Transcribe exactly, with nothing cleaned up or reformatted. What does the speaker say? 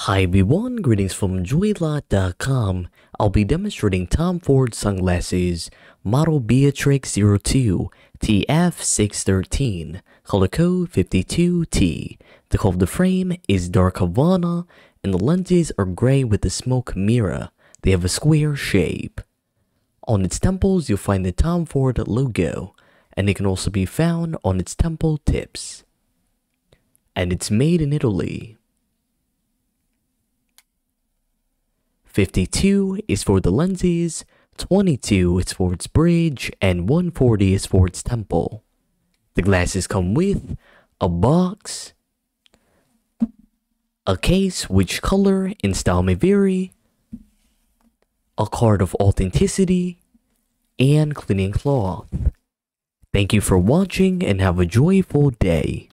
Hi everyone, greetings from joylot dot com. I'll be demonstrating Tom Ford sunglasses, model Beatrix zero two T F six thirteen, color code fifty-two T. The color of the frame is dark Havana, and the lenses are gray with a smoke mirror. They have a square shape. On its temples, you'll find the Tom Ford logo, and it can also be found on its temple tips. And it's made in Italy. fifty-two is for the lenses, twenty-two is for its bridge, and one forty is for its temple. The glasses come with a box, a case which color and style may vary, a card of authenticity, and cleaning cloth. Thank you for watching and have a joyful day.